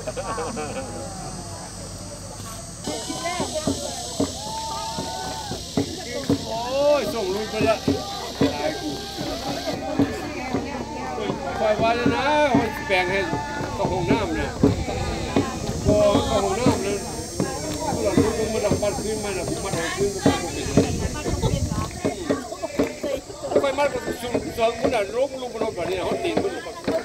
โอ้ยส่งลุยไปละคอยว่านะแปลงให้กระหงน้ำเนี่ยพอกระหงน้ำเนี่ยเราลุกมาดับบ้านขึ้นมาเนี่ยผมมาดับขึ้นก็ไปมัดกับชุนสองมันน่ะล้มลงบนรถแบบนี้เขาตีนมัน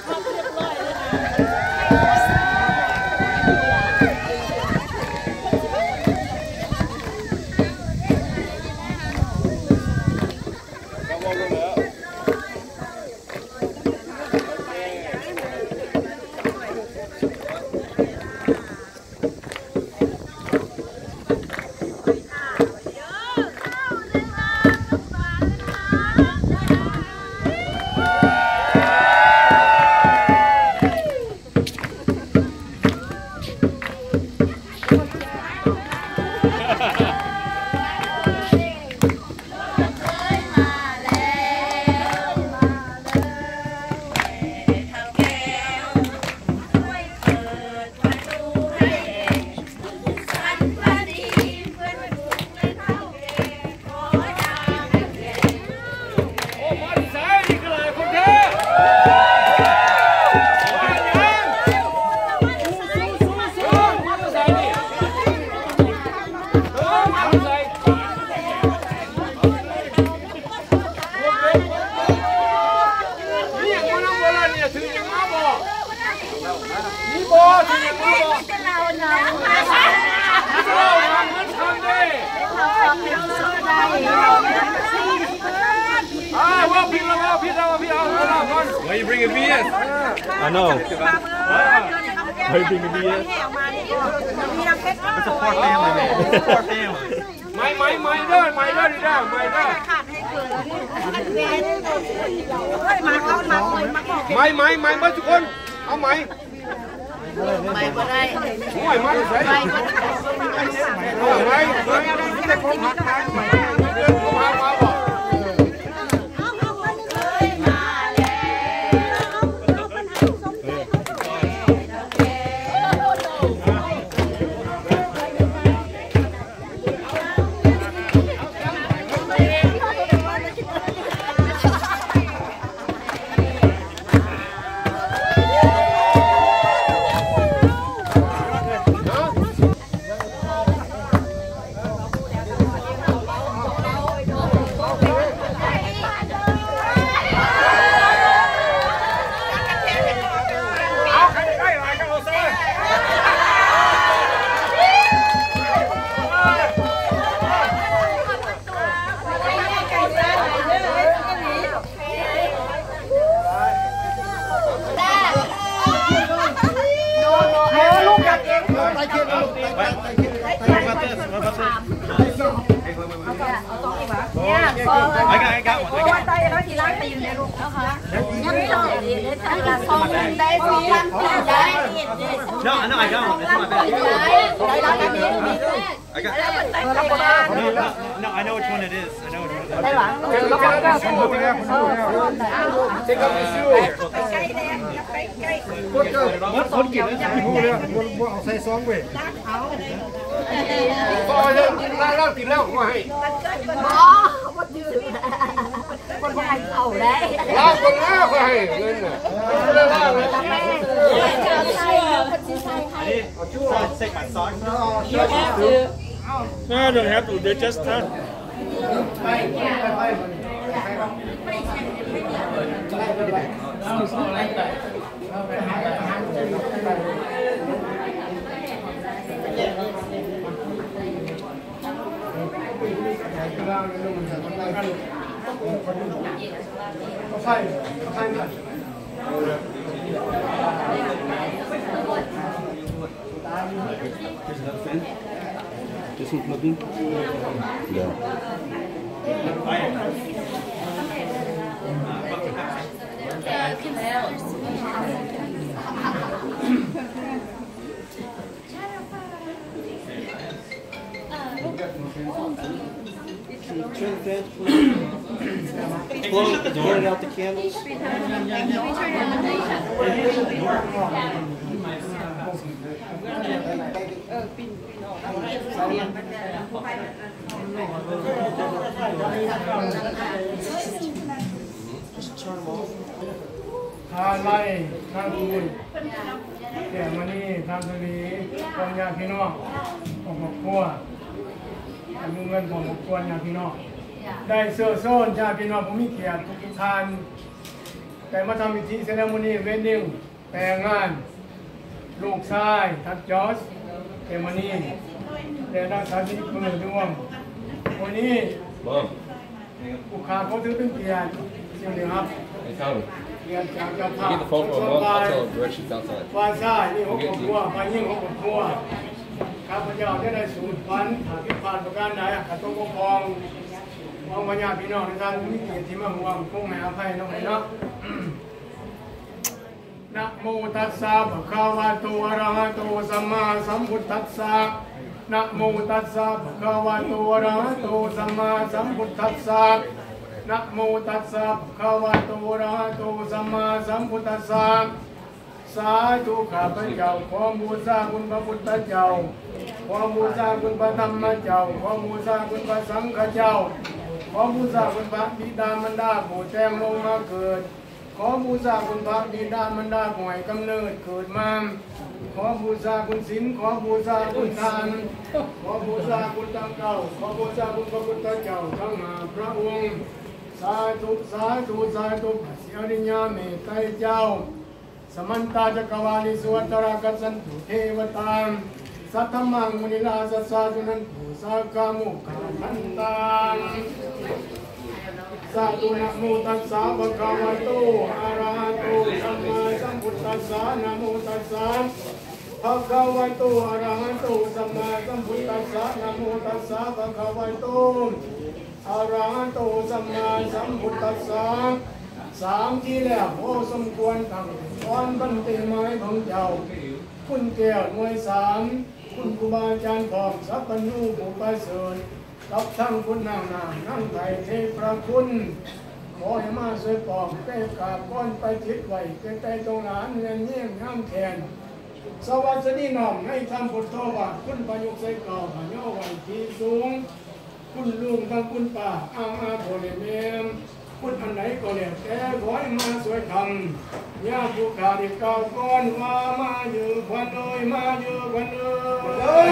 Why you bringing beers? I know. Why you bringing beers? It's a poor family, man. It's a poor family. ไม่เด้อไม่เด้อขาดให้เกิดไม่มาทุกคนเอาไหมไม่ก็ได้ไม่มาใส่ไม่จะคนหักทางเดินเข้ามาบอกNo, I know I don't. It's not bad. No, I know which one it is. I know which one it is. Take off your shoe. คนกินได้เอาใส่ซองเว้ยพอเรื่องกินแล้วกินแล้วก็ให้คนยืนคนให้เอาได้ล่าคนแล้วก็ให้เงินน่ะไม่ได้ล่าเลยTake my socks. You have to. No, I don't have to. They just done. This one plugging? Yeah. Turn the fans, please. Close the door and out the candles. ทานไล่ทานบุญแก่มานี่ทานทวีคนญาติพี่น้องของครอบครัวมีเงินของครอบครัวญาติพี่น้องได้เสื้อโซนญาติพี่น้องผมมีเกียรติทุกทานแต่มาทำพิธีเซเลโมนีเวดดิ้งแต่งงานลูกชายทัดจอสเกมานี่แต่ด้านสาธิตมือดวงวันนี้ผู้ค้าเขาถือเป็นเกียรติสิ่งนี้ครับเกียรติจากเจ้าภาพว่าใช่นี่ของครอบครัวมายิ่งของครอบครัวข้าพเจ้าได้สูตรพันธุ์ที่ผ่านประการใดขัดต้องปกครองของพญาพี่น้องในการมีเกียรติที่มาห่วงคงให้อภัยน้องเนาะนะโมตัสสะภะคะวะโตอะระหะโตสัมมาสัมพุทธัสสะนะโมตัสสะภะคะวะโตอะระหะโตสัมมาสัมพุทธัสสะนะโมตัสสะภะคะวะโตอะระหะโตสัมมาสัมพุทธัสสะสาธุข้าพเจ้าขอบูชาคุณพระพุทธเจ้าขอบูชาคุณพระธรรมเจ้าขอบูชาคุณพระสังฆเจ้าขอบูชาคุณพระบิดามารดาผู้แจ้งลงมาเกิดขอบูชาคุณพระบิดามารดาผู้ให้กำเนิดเกิดมาขอบูชาคุณศีลขอบูชาคุณทานขอบูชาคุณตั้งเก่าขอบูชาคุณพระพุทธเจ้าทั้งห้าพระองค์สาธุสาธุสาธุพระสิริญาเมตไตรเจ้าสมันตาจักรวาลิสวัตระกัสสันตุเทวตาสัทธมังมุนิลาสัสสะจุนันตุสากามุขาทันตังสาธุนะโมตัสสะภะคะวะโตอะระหะโตสัมมาสัมพุทธัสสะนะโมตัสสะภะคะวะโตอะระหะโตสัมมาสัมพุทธัสสะนะโมตัสสะภะคะวะโตอะระหะโตสัมมาสัมพุทธัสสะสามที่แล้วโอ้สมควรตั้งตอนบันเตไม้ของเจ้าคุณแก้วหน่วยสามคุณครูบาอาจารย์พร้อมสัพพนูผู้ประเสริฐกับทั้งคุณนางนางนั่งไทยเทพระคุณขอให้มาสวยปอกเป้กาบก้อนไปทิศไหวเกตใจตรงหลานเงินเยี่ยมงามแขนสวัสดีน้องให้ทำพุทโธว่าคุณประยุกต์ใส่เก่าหาเงาไหวที่สูงคุณลุงทั้งคุณป่าอาโบเลเมมพูดอันไหนก็เนี่ยแกขอให้มาสวยคำย่าผู้ขาดเก่าก้อนว่ามาอยู่ควันเลยมาอยู่ควันเลย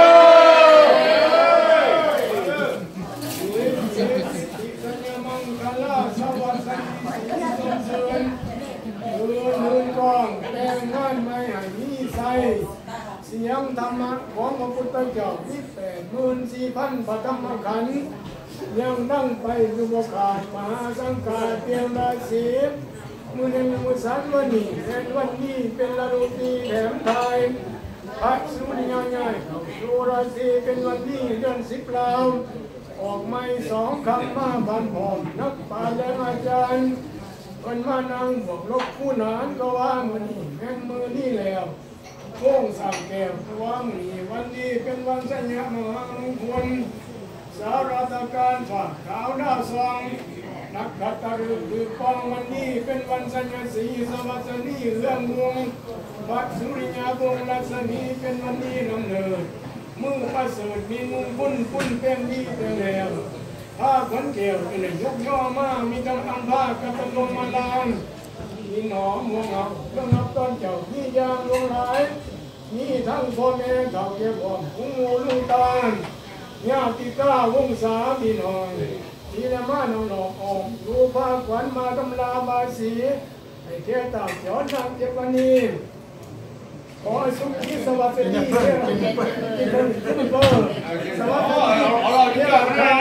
สัญญมังคลาสวัสดิ์สีสมเสริญยืนกองแต่งงานไม่ให้มีใส่เสียงธรรมะของพระพุทธเจ้า24,000 พระธรรมขันธ์ยังนั่งไปอยู่บนขาดมหาสังฆาเตรียมราศีมือหนึ่งมือสันวันนี้เป็นวันนี้เป็นฤดูตีแถมไทยพระสุริยาใหญ่เข้าสู่ราศีเป็นวันนี้เดือน10 ลาวออกไม่2 คำมาพันผอมนักปราชญ์อาจารย์คนมานั่งบวกลบคู่นานก็ว่ามือนี้แม่นมือนี้แล้วโค้งสั่งแก้วว่ามือนี้วันนี้เป็นวันสัญญามหามงคลสาราตการฝากขาวดาวซองนักขัตฤกษ์คือปองวันนี้เป็นวันสัญญาสีสวัสดีเรื่องวงวัดสุริยาบงรัศมีเป็นวันนี้นำเนิดมือประเสริฐมีมุงปุ้นเป็นดีเป็นแล้วผ้าขนเกี่ยวเป็นยกย่อมามีทั้งอันผ้ากับตะลงมาลานมีหนอมัวเงาเรื่องนับต้นเจ้ามียางลงไหลมีทั้งพ่อแม่เฒ่าแก่พ่อหุงงูลูกตาลญาติก้าวงศาพี่น้องทีละมาน้องหลอกออกดูภาคขวัญมาตำลาบาสีให้เทตาจอดทางเจ็บวันนี้ขอสุขีสวัสดีเจ้าคุณพ่อสวัสดีเจ้า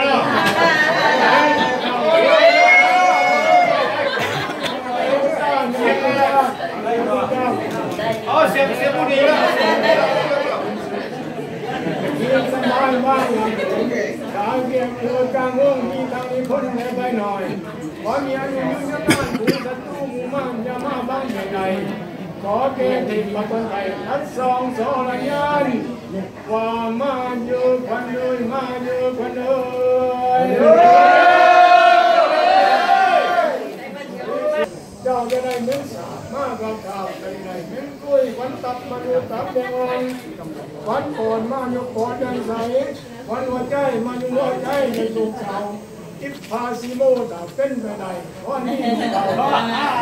ค่ะเสียผู้ดีแล้วสบายบ้างทางเกี่ยวกับการง่วงมีทางนี้พ้นไปหน่อยขอมีอายุยืนนานผู้ศัตรูมุ่งมั่นอย่ามาบ้างใหญ่ขอเกติมาคนไทยทัดซองโซลยานว่ามาอยู่คนเลยมาอยู่คนเลยเจ้าจะได้เนื้อสามาเราข่าวใจไหนเม้นกุ้ยวันตับมาอยู่ตับแดงวันก่อนมาอยู่ก่อนดังใสวันหัวใจมาอยู่หัวใจในลูกสาวจิบพาซิโมดาเป็นไปได้วันนี้ดาวบ้า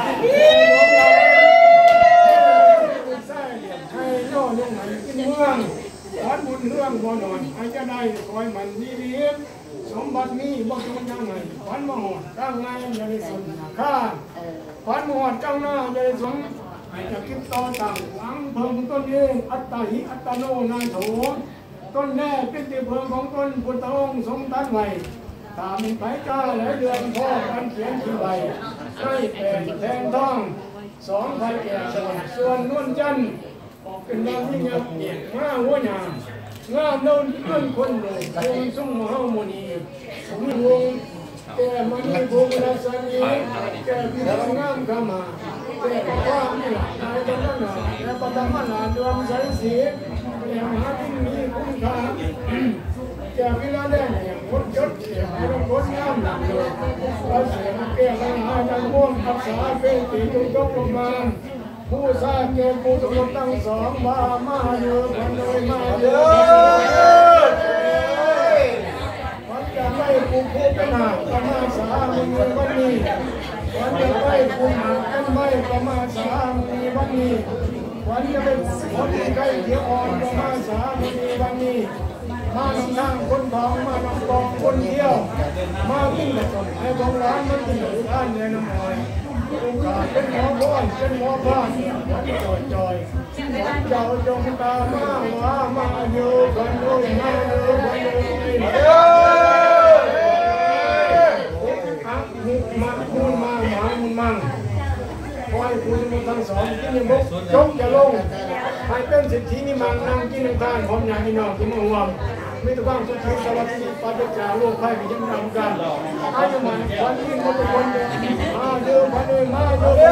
ให้ย่อลงไหนกินเมืองวันบุญเรื่องบ่นอนให้จะได้คอยมันดีดีสมบัตินี้บ่จงยังไงวันมหอดตั้งไงอย่าได้สนข้าวันมหอดตั้งหน้าอย่าได้สนให้จะคิดต่อต่างหลังเพิ่มต้นเองอัตตาหิอัตโนนาโถต้นแน่เป็นที่เพิ่มของต้นพุทธองค์ทรงตั้งไว้ตามไปก้าและเดือนพ่อการเขียนที่ใบให้เป็นแทนทอง2,000แก่ส่วนนวลจันทร์เป็นดาวที่เงียบง่าหัวหยาง่าโดนเพื่อนคนเลยคงสุ่มมหาโมนีสมวงแก่มณีภูมิราชนีแก่พิธีงามกามาแก่ประความนี่นายจันทนาแก่ปฐมนาดวงใสสีแก่มหาที่มีคุณค่าแก่พิลาแดงอย่างพดยศแก่ให้ต้องพดงามหนักเลยเราเสียงแก่ปัญหาจันม่วงอักษาเป็นตีจุกลงมาผู้สร้างเกณฑ์ผู้สมตั้งสองมาเยอะกันเลยมาเยอะวันจะไม่ผู้เป็นหาประมาสามีวันนี้วันจะไม่ผู้หากันไม่ประมาสามีวันนี้วันจะเป็นคนใกล้เที่ยวอ่อนประมาสามีวันนี้มาลำทางคนทองมาลำกองคนเที่ยวมาวิ่งแต่ก่อนให้บองร้านมันกินหรือท่านเนี่ยน้ำอ้อยเป็นหมอพ่อนเป็นหมอพ่อนวันจอยวันเจ้าจงตามาอยู่กันด้วยมาอยู่กันด้วยมาคูณมาหมามุนมั่งคอยคุณมีทั้งสองกินยังบุกจงจะลงให้เป็นสิทธินิมังนั่งกินน้ำตาลผมอยากกินน้องกินมะม่วงมีแต่ความสุขสวัสดิ์ปฏิจจาโลกไพ่ไปยังนำกันอายุมันวันนี้มันเป็นวันเดียวมาเดิมมาเดิมมาเดิม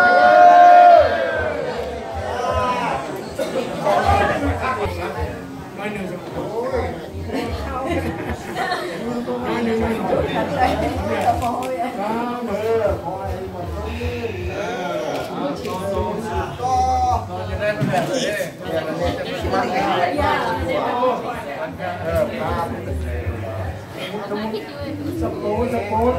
มาหนึ่งมาหนึ่งมาจุดอะไรก็จะได้แบบนี้สปูน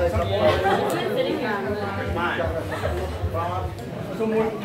สมุน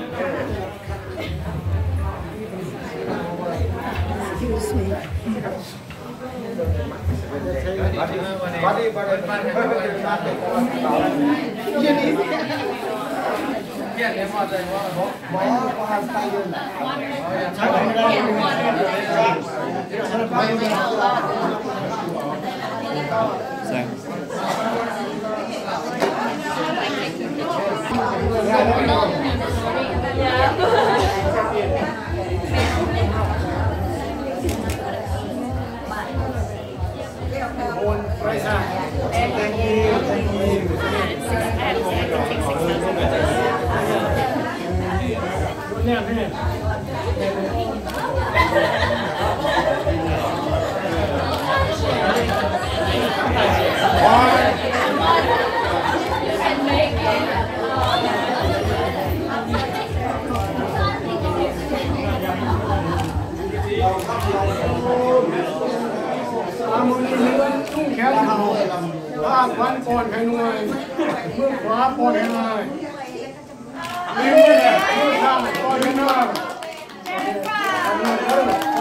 แขนเข่าล่างวันปอดไข่หน่วยมือขวาปอดไข่หน่วยนิ้วเนี่ยมือข้างปอดไข่หน่วย